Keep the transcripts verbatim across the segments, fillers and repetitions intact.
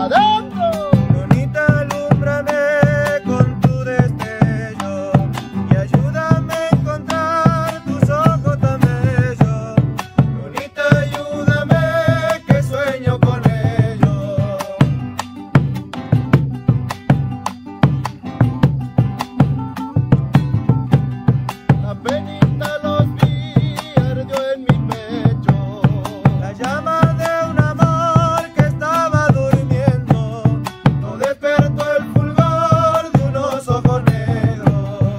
¡Adentro! Lunita, alúmbrame con tu destello y ayúdame a encontrar tus ojos tan bellos. Lunita, ayúdame que sueño con ellos. Apenita los vi, ardió en mi pecho La llama de un amor que estaba durmiendo, no despertó el fulgor de unos ojos negros.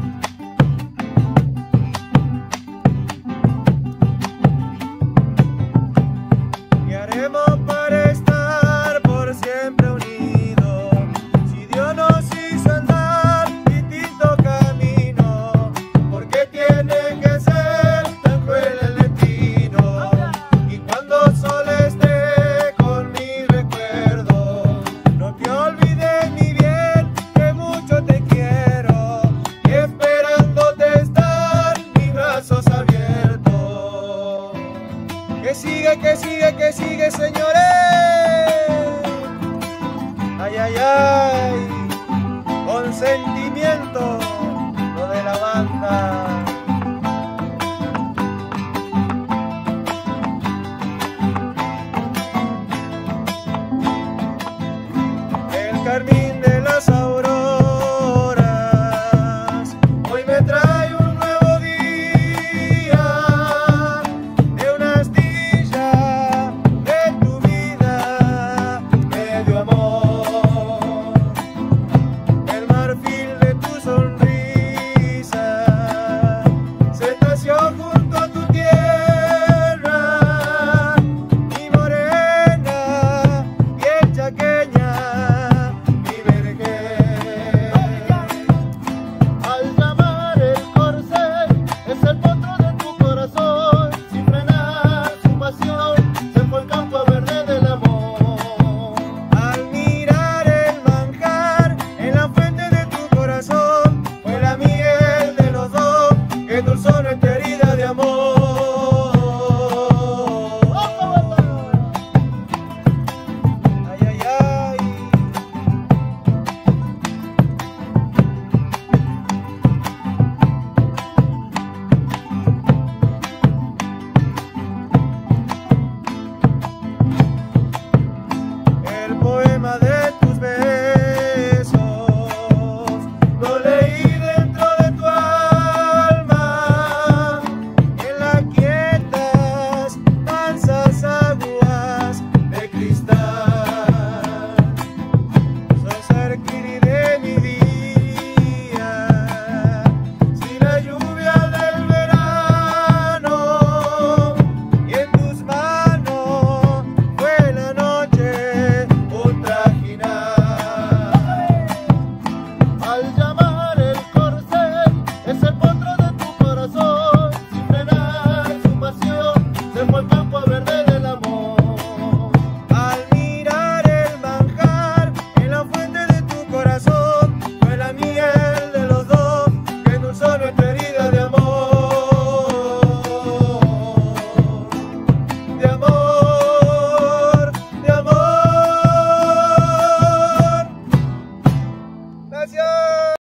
¿Qué haremos para estar por siempre unidos? Si Dios nos hizo andar distinto camino, ¿por qué tiene que ser tan cruel el destino? Y cuando solo esté con mi recuerdo, no te olvides mi bien, que mucho te quiero, y esperándote estar mis brazos abiertos. Que sigue, que sigue, que sigue, señores. Ay, ay, ay, con sentimiento, lo de la banda. El carmín de las auroras hoy me trae un nuevo día, de una astilla de tu vida me dio amor. El marfil de tu sonrisa se tació junto a tu tierra, mi morena, piel chaqueña, mi vergel. al llamar el corcel, es el potro de tu corazón, sin frenar su pasión, se fue al campo verde del amor. Al mirar el manjar en la fuente de tu corazón, fue la miel de los dos que endulzó nuestra herida de amor. Ay, ay, ay. El poema de